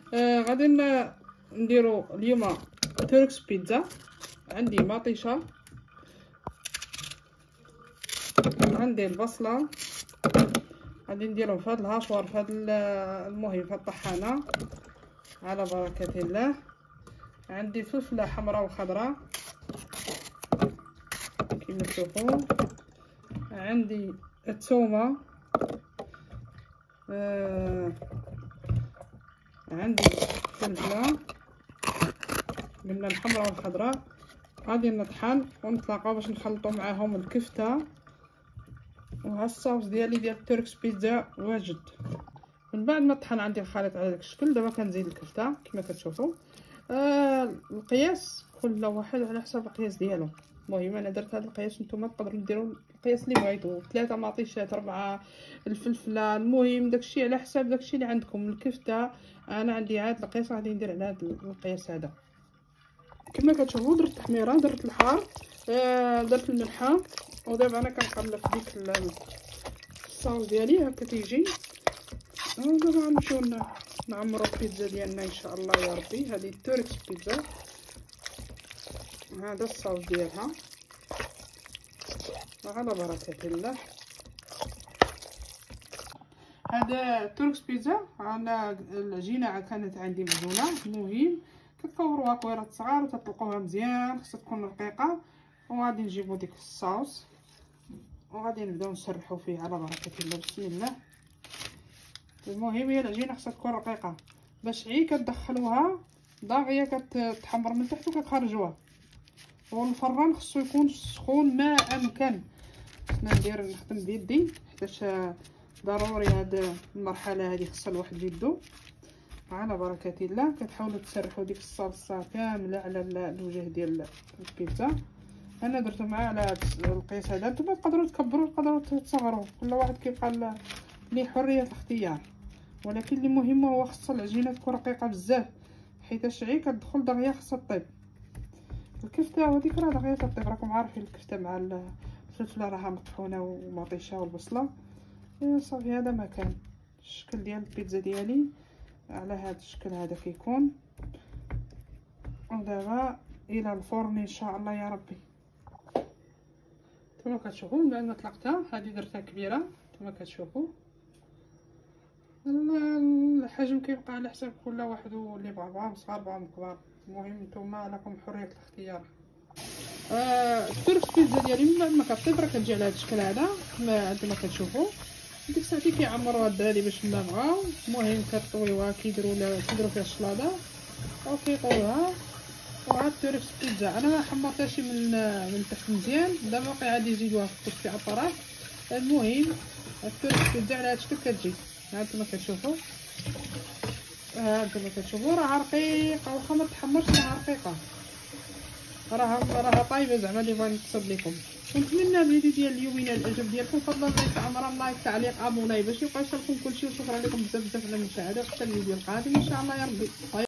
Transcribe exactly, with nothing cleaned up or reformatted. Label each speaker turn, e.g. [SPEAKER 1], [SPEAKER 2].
[SPEAKER 1] آه غادي نديرو اليوم توركس بيتزا. عندي مطيشه، عندي البصله، غادي نديرهم في هذا الهاشوار، في هذا المهم في الطحانه على بركه الله. عندي فلفله حمراء وخضراء كما تشوفوا، عندي الثومه، آه عندي فلفله قلنا الحمراء والخضراء. غادي نطحن ونتلاقاو باش نخلطوا معاهم الكفته. وها الصوص ديالي ديال التوركس بيتزا واجد. من بعد ما طحن عندي الخليط على داك الشكل، دابا كنزيد الكفته كما كتشوفوا. آه القياس كل واحد على حسب القياس ديالو. المهم انا درت هذا القياس، نتوما تقدروا ديروا القياس اللي بغيتو، ثلاثه مطيشات، اربعه الفلفله، المهم داكشي على حساب داكشي اللي عندكم. الكفته انا عندي هذا القياس، غادي ندير على هذا القياس هذا كما كتشوفوا. درت التحميره، درت الحار، آه درت الملحه، ودابا انا كنقلب ديك الصوص ديالي هكا تيجي. ودابا غنمشيو نعمرو البيتزا ديالنا ان شاء الله يا ربي. هذه التوركس بيتزا، هذا الصوص ديالها وعلى بركه الله. هذا توركس بيتزا على العجينه كانت عندي مزونه. المهم كتكوروها كويرات صغار وتطلقوها مزيان، خصها تكون رقيقه. وغادي نجيبو ديك الصوص وغادي نبداو نشرحو فيه على بركه الله. بسم الله. المهم هي العجينه خصها تكون رقيقه باش عي كتدخلوها داغيه كتحمر من تحت وكتخرجوها. والفران خصو يكون سخون ما امكن. خصنا ندير نخدم بيدي حيتاش ضروري هاد المرحله هذه خصها الواحد يدو على بركه الله. كتحاولوا تسرحوا ديك الصلصه كامله على الوجه ديال البيتزا. انا درت معاه على القياس هذا. نتوما تقدروا تكبروا تقدروا تصغروا، كل واحد كيبقى ليه حريه الاختيار. ولكن اللي مهم هو خص العجينه تكون رقيقه بزاف حيتاش عي كتدخل دغيا خصها طيب. الكفته هذيك راه دغيا تطيب، راكم عارفين الكفته مع الفلفله راها مطحونه ومطيشه والبصله. صافي هذا ما كان الشكل ديال البيتزا ديالي على هذا الشكل هذا كيكون. ودابا الى الفرن ان شاء الله يا ربي. كما كتشوفوا من بعد ما طلقتها هذه درتها كبيره كما كتشوفوا. الحجم كيبقى على حساب كل واحد واللي بغا، بغاهم صغار بغاهم كبار. المهم نتوما لكم حريه الاختيار. آه التوركس بيتزا ديالي من بعد ما كطيب راه كتجي على هذا الشكل هذا كما كتشوفوا. ديك الساعه كيعمروها الدراري باش ما بغاو. المهم كطويوها كيديروا لها كيديروا فيها الشلاضه وكيطويوها. وهاد التوركس بيتزا انا ما حمرتهاش من من تحت مزيان. دابا باقي عادي يزيدوها في في اطراف. المهم التوركس بيتزا على هاد الشكل كتجي. ها انتما كتشوفوا، ها انتما كتشوفوا راه رقيقه واخا ما تحمرش راه رقيقه، راها راها طايبه زعما اللي بغا نقصد لكم. ونتمنى الفيديو ديال اليوم ينال الاعجاب ديالكم. فضلا لايك عمرا لايك تعليق ابوناي باش يبقى يوصلكم كلشي. وشكرا لكم بزاف بزاف على المشاهده. حتى الفيديو القادم ان شاء الله يا ربي.